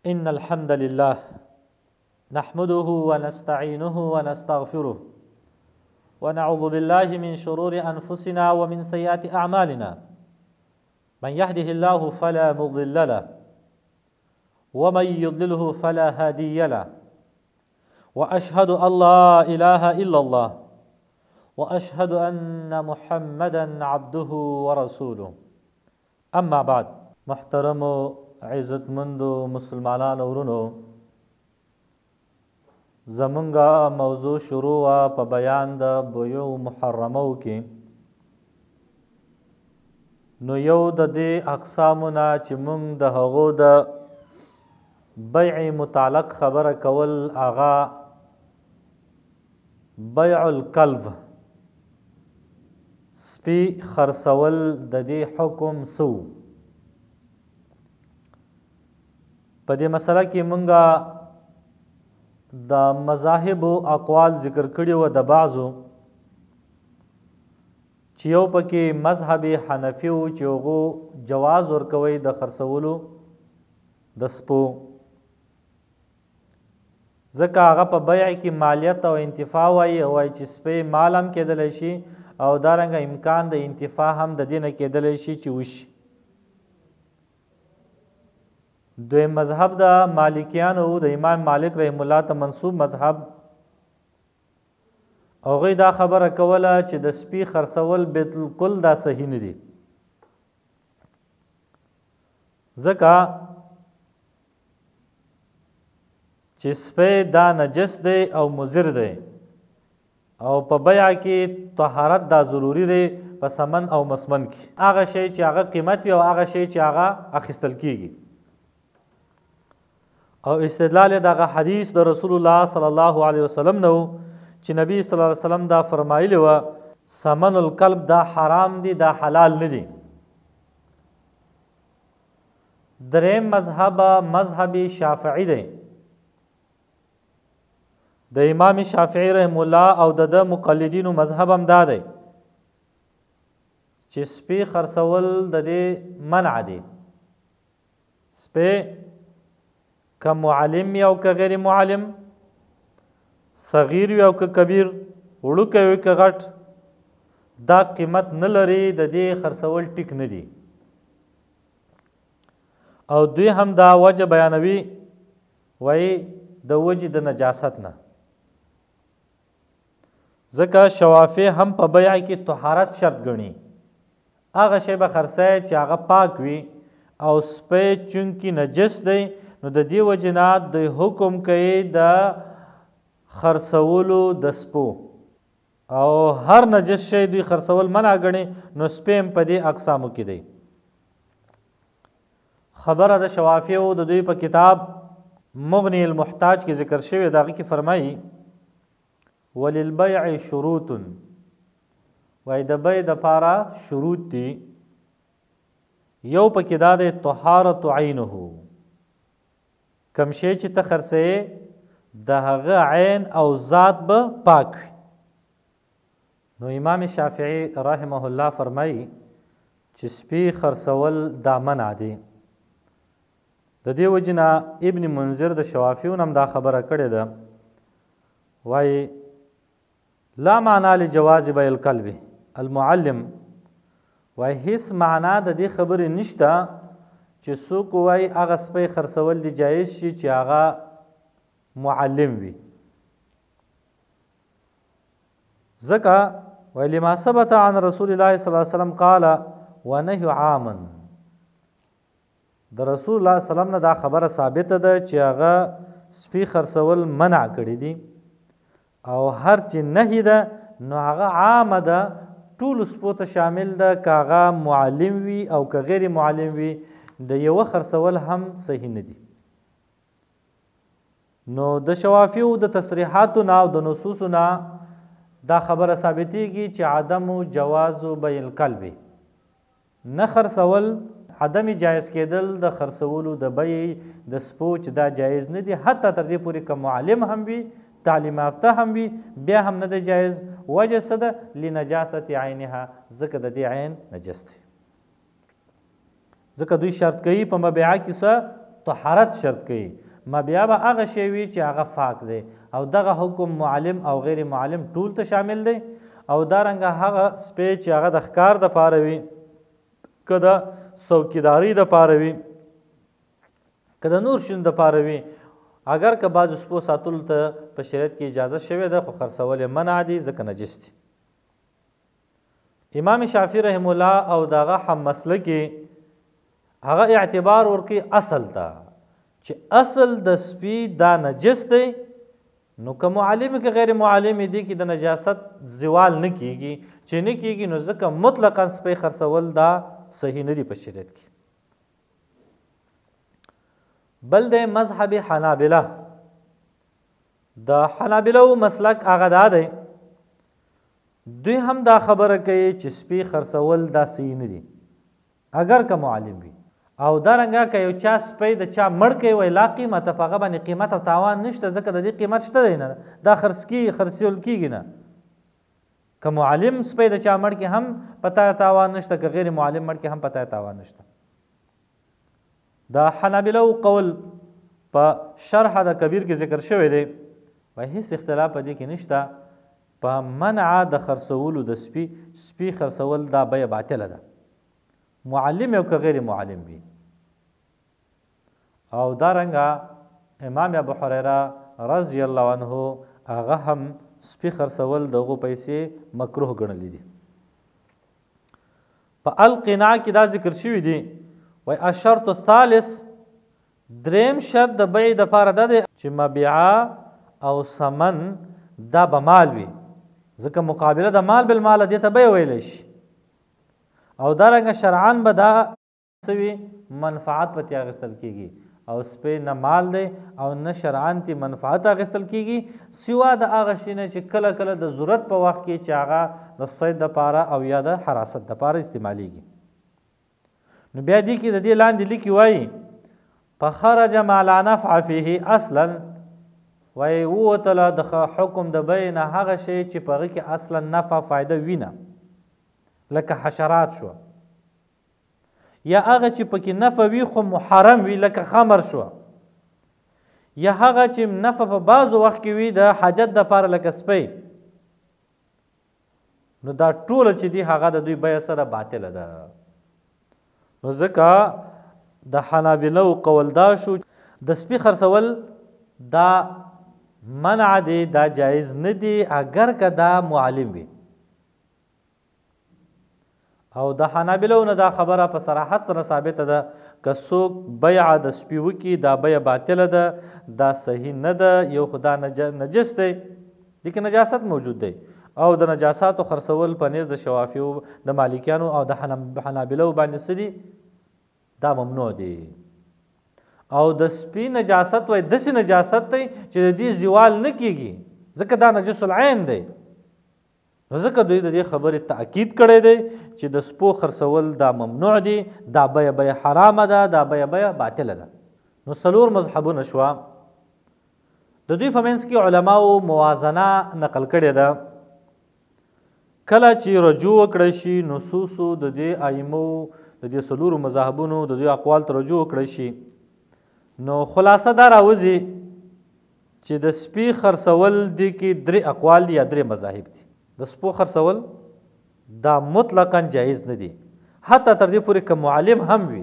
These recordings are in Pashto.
إن الحمد لله نحمده ونستعينه ونستغفره ونعوذ بالله من شرور أنفسنا ومن سيئات أعمالنا من يهده الله فلا مضل له ومن يضلله فلا هادي له وأشهد أن لا إله إلا الله وأشهد أن محمدا عبده ورسوله أما بعد. محترم عزت مندو مسلمانان ورونو، زمونږه موضوع شروع په بیان د بیوع محرمو کې. نو یو د دې اقسامو نه چې مونږ د هغو د بیع متعلق خبره کول هغه بیع الکلب، سپي خرڅول د دې حکم سو. په دې مسله کې مونږه د مذاهب او اقوال ذکر کړي و د بعضو، چې یو پکې مذهب حنفي و چې هغو جواز ورکوي د خرڅولو د سپو، ځکه هغه په بیع کې مالیت او انتفاع وایي چې سپی مال هم کېدلی شي او دارنګه امکان د انتفاع هم د دې نه کېدلی شي چې وشي. دوی مذهب د مالکیانو د امام مالک رحم الله ته منسوب مذهب، هغوی دا خبره کوله چې د سپي خرڅول بالکل دا صحیح نه دي، ځکه چې سپی دا نجس دی او مضر دی او په بیع کې طهارت دا ضروری دی په ثمن او مسمن کې. هغه شی چې هغه قیمت وي او هغه شی چې هغه اخیستل کیږي. او استدلال دغه حدیث د رسول الله صلی الله علیه وسلم نو چې نبی صلی الله علیه وسلم دا فرمایلی و ثمن الکلب دا حرام دی، دا حلال نه دی. دریم مذهب شافعی دی. د امام شافعی رحم الله او د مقلدینو مذهب هم دا دی چې سپي خرڅول د دې منع دی. سپي که معلم وي او که غیر معلم، صغیر وي او که کبیر، وړوکی وي که غټ، دا قیمت نه لري، د دې خرڅول ټیک نه دي. او دوی هم دا وجه بیانوي، وایي د وجې د نجاست نه، ځکه شوافی هم په بیع کې طهارت شرط ګڼي. هغه شی به خرڅی چې هغه پاک وي او سپی چونکې نجس دی، نو د دې وجې نه دوی حکم کوي د خرڅولو د سپو، او هر نجس شی دوی خرڅول منع ګڼي. نو سپی هم په دې اقسامو کې دی. خبره د شوافیو د دوی په کتاب مغنی المحتاج کې ذکر شوی، د هغې کې فرمایي وللبیع شروط، وایي د بیع دپاره شروط دي. یو پکې دا دی طهارت عینه، کم شی چې ته خرڅوې د هغه عین او ذات به پاک وي. نو امام شافعي رحمه الله فرمایي چې سپي خرڅول دا منع دی. د دې وجې نه ابن منذر د شوافیون هم دا خبره کړې ده، وایي لا معنا لجواز بیع الکلب المعلم، وایي هیڅ معنا د دې خبرې نشته چې څوک وایي هغه سپی خرڅول دی جایز شي چې هغه معلم وي، ځکه وایي لما ثبت عن رسول الله صلی الله علیه وسلم قال ونهي عاما، د رسول الله صلی الله علیه وسلم نه دا خبره ثابته ده چې هغه سپي خرڅول منع کړي دي، او هر چې نهي ده نو هغه عامه ده، ټولو سپو ته شامل ده، که هغه معلم وي او که غیر معلم وي، د یوه خرڅول هم صحیح نه دي. نو د شوافیو د تصریحاتو نه او د نصوصو نه دا خبره ثابتېږي چې عدم جواز بیع الکلب، نه خرڅول، عدم جایز کېدل د خرڅولو د بیع د سپو چې دا جایز نه دي، حتی تر دې پورې که معلم هم وي، تعلیم یافته هم وي، بیا هم نه دی جایز. وجه څه ده؟ لنجاست عینها، ځکه د دې عین نجس دی. ځکه دوی شرط کوي په مبیعه کې څه طهارت شرط کوي ما بیا به هغه شی وي چې هغه پاک دی او دغه حکم معلم او غیر معلم ټول ته شامل دی او دارنګه هغه سپی چې هغه د ښکار دپاره وي که د څوکیدارۍ دپاره وي که د نور شیانو دپاره وي اگر که بعضو سپو ساتلو ته په شریعت کې اجازه شوې ده خو خرڅول یې منع دي ځکه نجس دي امام شافعي رحم الله او دغه هم مسلکي هغه اعتبار ورکوي اصل ته چې اصل د سپي دا نجس دی نو که معلم که غیر معلم دی کې د نجاست زوال نه کیږي چې نه کیږي نو ځکه مطلقا سپي خرڅول دا صحیح نه دی په شریعت کې بل د مذهب حنابله د حنابلو مسلک هغه دا دی دوی هم دا خبره کوي چې سپي خرڅول دا صحیح نه دي اگر که معلم وي او دارنګه که یو چا سپی د چا مړ کوي وایي لا قیمته په هغه باندې قیمت او تاوان نشته ځکه د دې قیمت شته دی نه دا خرڅول کیږي نه که معلم سپی د چا مړ کې هم پته تاوان نشته که غیر معلم مړ کې هم پته تاوان نشته د حنابلو قول په شرح د کبیر کې ذکر شوی دی وایي هیڅ اختلاف په دې کې نشته په منع د خرڅولو د سپي خرڅول دا بیه باطله ده معلم او که غیر معلم وي او دارنګه امام ابو هريره رضی الله عنه هغه هم سپي خرڅول دغه پیسې مکروه ګڼلې دي په القناع کې دا ذکر شوی دی وای الشرط الثالث دریم شرط د بیع د پاره ده چې مبيعه او ثمن دا به مال وي ځکه مقابله د مال بالمال دې ته بیع ویلی شي او دارنګه شرعاً به دا سوي منفعت پتې اخیستل کیږي او سپی نه مال دی او نه شرعاً تی منفعت اخیستل کیږي سوا د هغه شي نه چې کله کله د ضرورت په وخت کې چې هغه د صید دپاره او یا د حراست دپاره استعمالیږي نو بیا دې کې د دې لاندې لیکي وایي فخرج ما لا نفع فيه اصلا وایي ووتله د حکم د بیع نه هغه شی چې په هغه کې اصلا نفع فایده وینه لکه حشرات شو یا هغه چې پکې نفع وي خو محرم وي لکه خمر شو یا هغه چې نفع په بعضو وخت کې وي د حاجت دپاره لکه سپی نو دا ټوله چې دي هغه د دوی بیه سره باطله ده نو ځکه د حنابلو قول دا شو د سپي خرڅول دا منع دی دا جایز نه دی اگر که دا معلم وي او د حنابلو نه دا خبره په صراحت سره ثابته ده که څوک بیع د سپي وکړي دا بیه باطله ده دا صحیح نه ده یو خو دا نجس دی دې کې نجاست موجود دی او د نجاساتو خرڅول په نیز د شوافیو د مالکیانو او د حنابلو باندې څه دي دا ممنوع دی او د سپي نجاست وایي داسې نجاست دی چې د دې زوال نه کیږي ځکه دا نجس العین دی نو ځکه دوی د دې خبرې تاکید کړی دی چې د سپو خرڅول دا ممنوع دي دا بیه حرامه ده دا بیه باطله ده نو څلور مذهبونه شوه د دوی په منځ کې علماو موازنه نقل کړې ده کله چې رجوع وکړی شي نصوصو د دې ائمو د دې څلورو مذهبونو د دوی اقوال ته رجوع وکړی شي نو خلاصه دا راوځي چې د سپي خرڅول دي کې درې اقوال دي یا درې مذاهب دي د سپو خرڅول دا مطلقاً جایز نه دي حتی تر دې پورې که معلم هم وي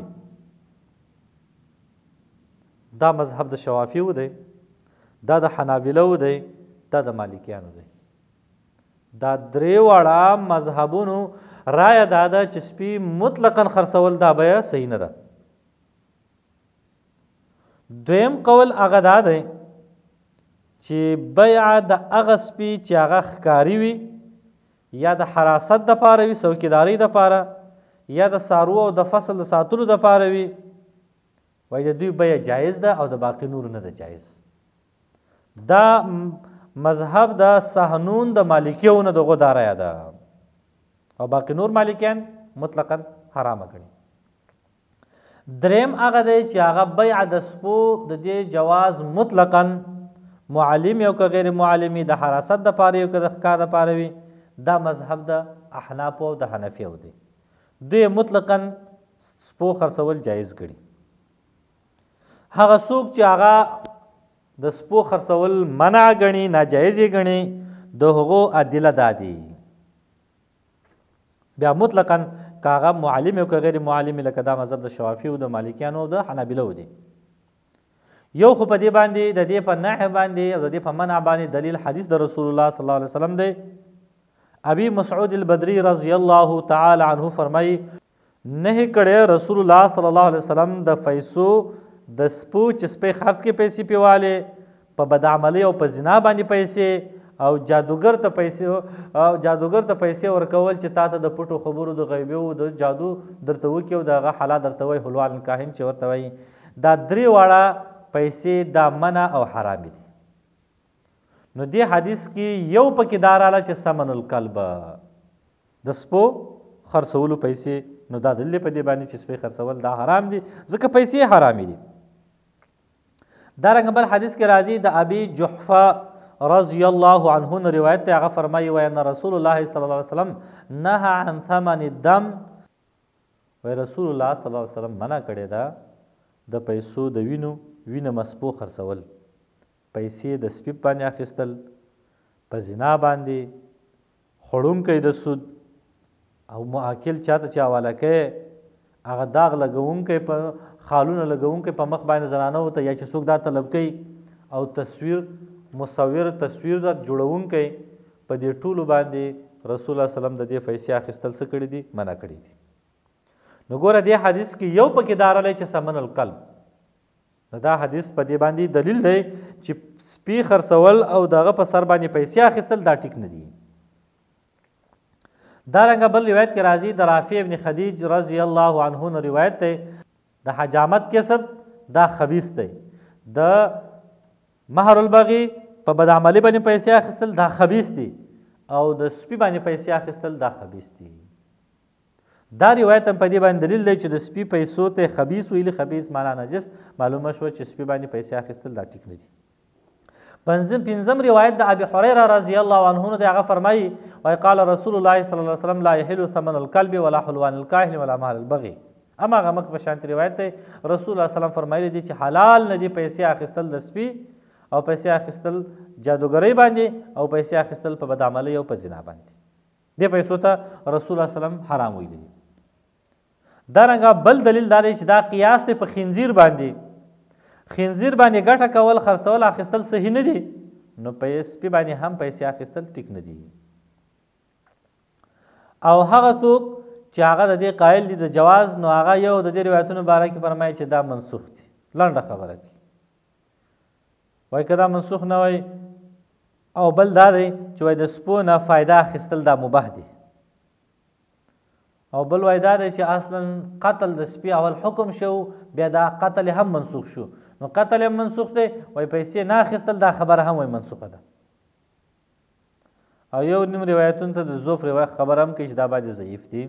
دا مذهب د شوافیو دی دا د حنابلو دی دا د مالکیانو دی دا درې واړه مذهبونو رایه دا ده چې سپي مطلقاً خرڅول دا بیه صحیح نه ده دویم قول هغه دا دی چې بیع د هغه سپي چې هغه ښکاري وي یا د حراست دپاره وي څوکیدارۍ دپاره یا د څارو او د فصل د ساتلو دپاره وي وایي د دوی بیه جایز ده او د باقي نور نه ده جایز دا مذهب د سحنون د مالکیو نه دغو دا رایه ده او باقي نور مالکیان مطلقا حرامه کړي دریم هغه دی چې هغه بیع د سپو د دې جواز مطلقا معلم یو که غیر معلمي د حراست دپاره یو که د ښکار دپاره وي دا مذهب د احنافو او د حنفیو دی دوی مطلقا سپو خرڅول جایز کړي هغه څوک چې هغه د سپو خرڅول منع ګڼي ناجایز یې ګڼي د هغو ادله دا دي. بیا مطلقا که هغه معلم او که غیر معلم لکه دا مذهب د شوافي او د مالکیانو او د حنابلو دی. یو خو په دې باندې د دې په نهي باندې او د دې په منع باندې دلیل حدیث د رسول الله صلی الله علیه وسلم دی. ابي مسعود البدری رضی الله تعالی عنه فرمایي نه کړی رسول الله صلی الله علیه وسلم د پیسو د سپو چې سپی خرڅ کې پیسې پیواله په بدعملۍ او په زنا باندې پیسې او جادوګر ته پیسې ورکول چې تا ته د پټو خبرو د غیبي او د جادو درته وکړي او د هغه حالا درته وایي حلوان الکاهن چې ورته وایي دا درې واړه پیسې دا منع او حرامې دي. نو دې حدیث کې یو پکې دا راغله چې ثمن الکلب د سپو خرڅولو پیسې، نو دا دلیل په دې باندې چې سپی خرڅول دا حرام دي ځکه پیسې حرامې دي. دارنګه بل حدیث کې راځي د ابي جحفه رضی الله عنه روایت ته هغه فرمایي وان رسول الله صلی الله علیه وسلم نهى عن ثمن الدم، وای رسول الله صلی الله علیه وسلم منع کړی دا د پیسو د وینه مسپو خرڅول، پیسې د سپي باندې اخیستل، په زنا باندې، خوړونکی د سود او معاکل چاته چې حواله کوي هغه داغ لګونکی په خالونه لګونکی په مخ باندې زنانه وته یا چې څوک دا طلب کوي او تصویر د جوړونکی په دې ټولو باندې رسول الله صلی الله علیه وسلم د دې پیسې اخیستل څه کړي دي؟ منع کړي دي. نو ګوره دې حدیث کې یو پکې دا راغلی چې ثمن القلب، دا حدیث په دې باندې دلیل دی چې سپي خرڅول او دغه په سر باندې پیسې اخیستل دا ټیک نه دي. دارنګه بل روایت کې راځي د رافع ابن خدیج رضی الله عنه روایت دی د حجامت کسب دا خبیث دی، د مهر البغي په بدعملي باندې پیسې اخیستل دا خبیث دي او د سپي باندې پیسې اخیستل دا خبیث دي. دا روایت هم په دې باندې دلیل دی چې د سپي پیسو ته خبیث ویلي، خبیث معنا نجس معلومه شو چې سپي باندې پیسې اخیستل دا ټیک نه دي. پنځم روایت د ابي هريره رضی الله عنه دی هغه فرمایي وای قال رسول الله صلی الله علیه وسلم لا يحل ثمن الكلب ولا حلوان الكاهن ولا مال البغي. اما هغه مکه په شانتي روایت دی رسول الله صلی الله علیه وسلم فرمایلی دي چې حلال نه دي پیسې اخیستل د سپي او پیسې اخیستل جادوګرۍ باندې او پیسې اخیستل په بدعملۍ او په زنا باندې. دې پیسو ته رسول الله صلی الله علیه وسلم حرام ویلي دي. دارنګه بل دلیل دا دی چې دا قیاس دی په خنزیر باندې، خنزیر باندې ګټه کول خرڅول اخیستل صحیح نه دي، نو په سپي باندې هم پیسې اخیستل ټیک نه دي. او هغه څوک چې هغه د دې قایل دي د جواز، نو هغه یو د دې روایتونو باره کې فرمایي چې دا منسوخ دي. لنډه خبره کوي وایي که دا منسوخ نه وای او بل دا دی چې وایي د سپو نه فایده اخیستل دا مباح دي، او بل وایي دا دی چې اصلا قتل د سپي اول حکم شو بیا دا قتل هم منسوخ شو، نو قتل هم منسوخ دی وایي پیسې نه اخیستل دا خبره هم وایي منسوخه ده. او یو نیم روایتونو ته د ضعف روایت خبر هم کوي چې دا باید ضعیف دي.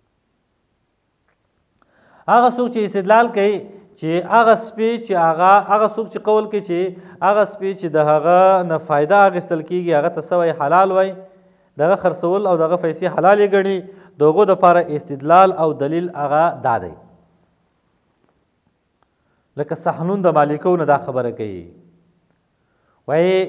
هغه څوک چې استدلال کوي چې هغه سپي چې هغه څوک چې قول کوي چې هغه سپي چې د هغه نه فایده اخیستل کېږي هغه ته څه وایي حلال وایي، دغه خرڅول او دغه پیسې حلال یې ګڼي، د هغو دپاره استدلال او دلیل هغه دا دی. لکه سحنون د مالکو نه دا خبره کوي وایي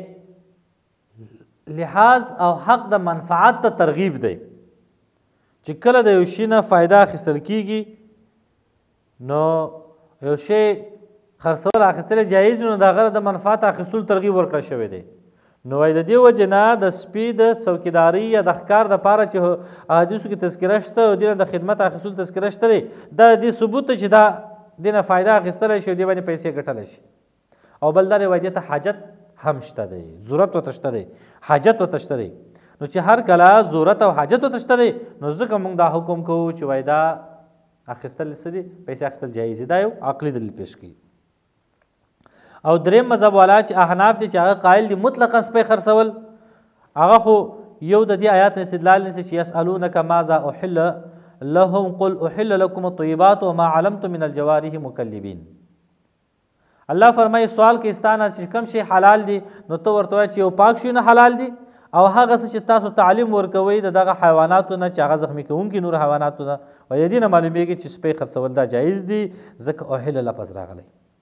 لحاظ او حق د منفعت ته ترغیب دی چې کله د یو شي نه فایده اخیستل کېږي نو یو شی خرڅول اخیستل جایز، نو د هغه د منفعت اخیستلو ترغیب ورکړل شوی دی. نو وایي د دې وجې نه د سپي د څوکیداري یا د ښکار دپاره چې احادیثو کې تذکره شته او دې نه د خدمت اخیستلو تذکره شته دی، دا د دې ثبوت دی چې دا دې نه فایده اخیستلی شي او دې باندې پیسې ګټلی شي. او بل دا روایت ته حاجت هم شته دی، ضرورت ورته شته دی، حاجت ورته شته دی. نو چې هر کله ضرورت او حاجت ورته شته دی نو ځکه موږ دا حکم کوو چې وایي دا اخیستل څه دي؟ پیسې اخیستل جایز دي. دا یو عقلي دلیل پیش کړي. او دریم مذهب والا چې احناف دي چې هغه قایل دي مطلقا سپی خرڅول، هغه خو یو د دې آیات نه استدلال نیسي چې یسألونک ماذا احل لهم قل احل لكم الطیبات وما علمتم من الجوارح مکلبین. الله فرمایي سوال کې ستانه چې کوم شی حلال دي نو ته ورته وایې چې یو پاک شی نه حلال دي، او هغه څه چې تاسو تعلیم ورکوئ د دغه حیواناتو نه چې هغه زخمي کوونکي نور حیواناتو نه، وایي د دې نه معلومیږي چې سپی خرڅول دا جایز دي ځکه احل لفظ راغلی.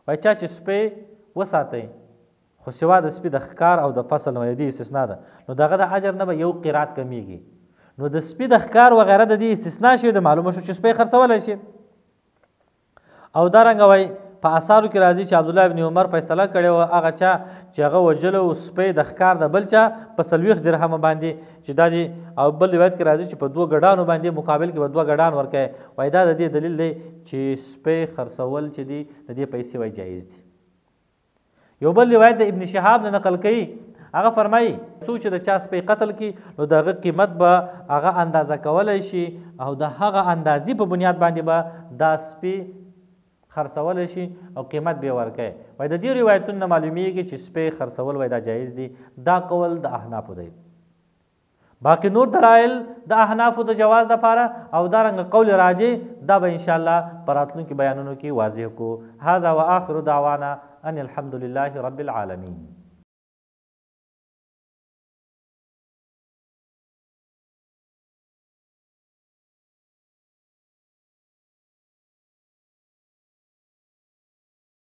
وایي چا چې سپی وساتئ خو سوا د سپي د ښکار او د فصل نه د دې استثنا ده نو دغه د اجر نه به یو قرات کمیږي نو د سپي د ښکار وغیره د دې استثنا شوي د معلومه شو چې سپی خرڅولی شي او دارنګه وایي په اثارو کې راځي چې عبدالله ابن عمر فیصله کړې وه هغه چا چې هغه وژلی و سپی د ښکار د بل چا په 40 درهمه باندې چې دا دي او بل روایت کې راځي چې په 2 ګډانو باندې مقابل کې به 2 ګډان ورکوي وایي دا د دې دلیل دی چې سپی خرڅول چې دي د دې پیسې وایي جایز دي یو بل روایت د ابن شهاب نه نقل کوي هغه فرمایي څوک چې د چا سپی قتل کړي نو د هغه قیمت به هغه اندازه کولی شي او د هغه اندازې په بنیاد باندې به دا سپی خرڅولی شي او قیمت به یې ورکوي وایي د دې روایتونو نه معلومیږي چې سپی خرڅول وایي دا جایز دي دا قول د احنافو دی باقي نور دلایل د احنافو د جواز دپاره او دارنګه قول راجع دا به انشاءالله په راتلونکي بیانونو کې واضح کو هذا و آخر دعوانا ان الحمد لله رب العالمین